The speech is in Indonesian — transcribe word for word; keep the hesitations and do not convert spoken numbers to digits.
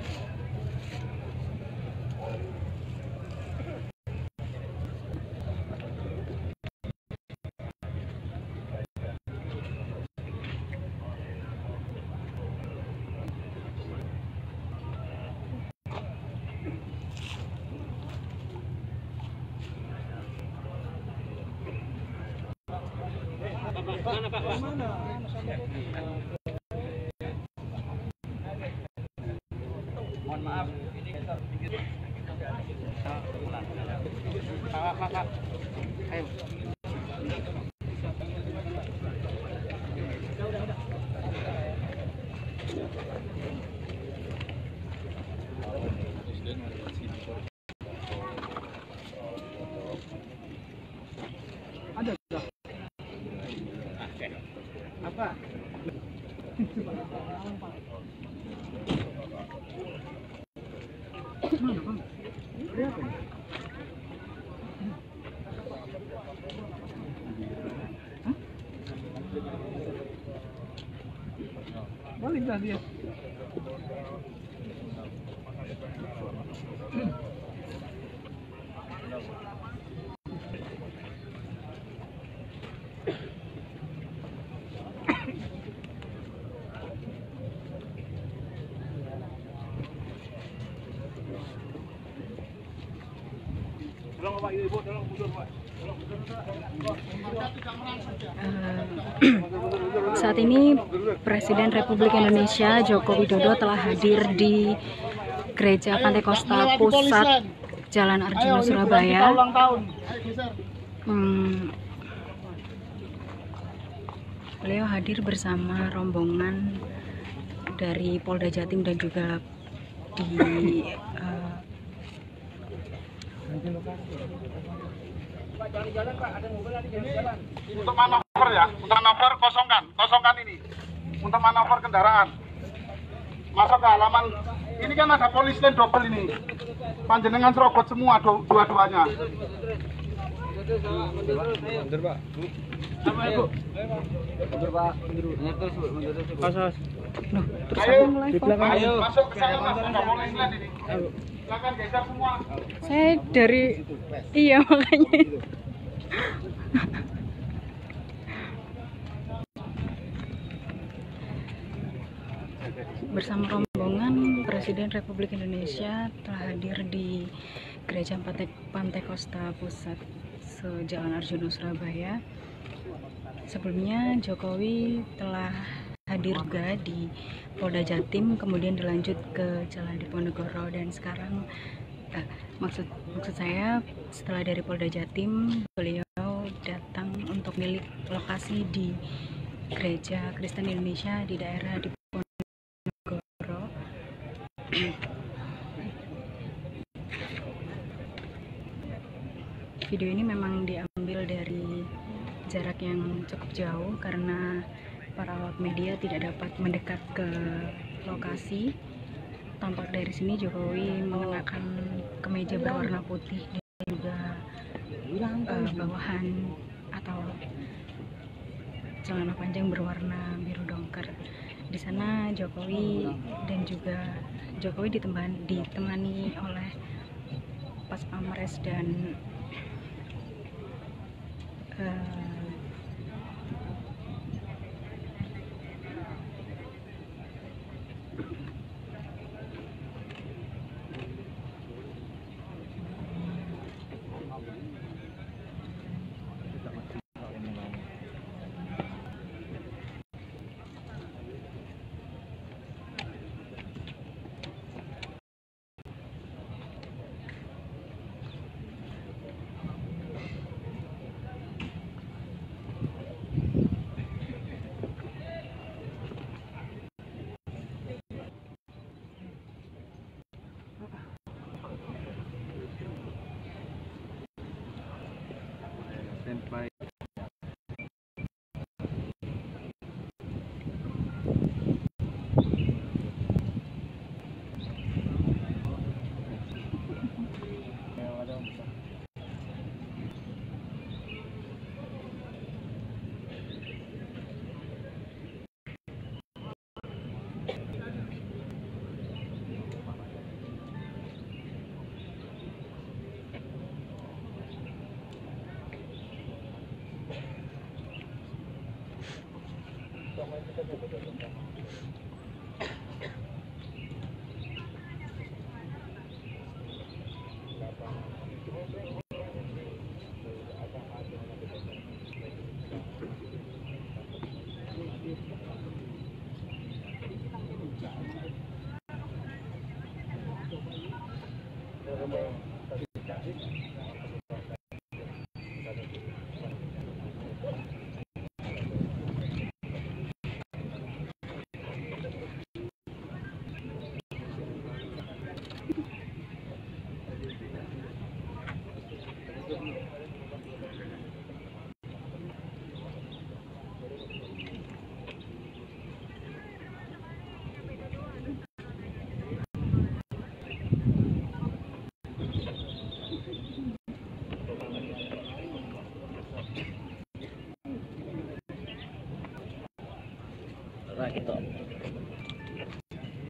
Mana Pak? Mana? Mohon maaf, ini kita pikir. Pak, Pak, Pak. Ayo. Ada enggak? Apa? Mana, Bang? Lihat ini. Hah? Balik dah dia. Uh, saat ini Presiden Republik Indonesia Joko Widodo telah hadir di Gereja Pantai Kosta Pusat Jalan Arjuna Surabaya. Hmm, beliau hadir bersama rombongan dari Polda Jatim dan juga di uh, Jalan-jalan Pak, ada mobil lagi jalan-jalan. Untuk manuver ya, untuk manuver kosongkan, kosongkan ini. Untuk manuver kendaraan. Masuk ke halaman. Ini kan ada polis lain double ini. Panjenengan serobot semua dua-duanya. Mundur Pak. Apa Ibu? Mundur Pak, mundur. Mundur terus Bu, mundur terus Bu. Pas. Loh, Ayo, di belakang. ayo, masuk ke sana Mas, ada polis lain ini. Silakan geser semua. Saya dari iya makanya. Bersama rombongan Presiden Republik Indonesia telah hadir di Gereja Pantai, Pantai Kosta Pusat Jalan Arjuna Surabaya. Sebelumnya Jokowi telah hadir juga di Polda Jatim, kemudian dilanjut ke Jalan Diponegoro, dan sekarang eh, maksud maksud saya setelah dari Polda Jatim beliau datang untuk milik lokasi di Gereja Kristen Indonesia di daerah Diponegoro. Video ini memang diambil dari jarak yang cukup jauh karena para awak media tidak dapat mendekat ke lokasi. Tampak dari sini Jokowi mengenakan kemeja berwarna putih dan juga uh, bawahan atau celana panjang berwarna biru dongker. Di sana Jokowi dan juga Jokowi ditemani, ditemani oleh Pas Pamres dan uh, Standby. Ora gitu.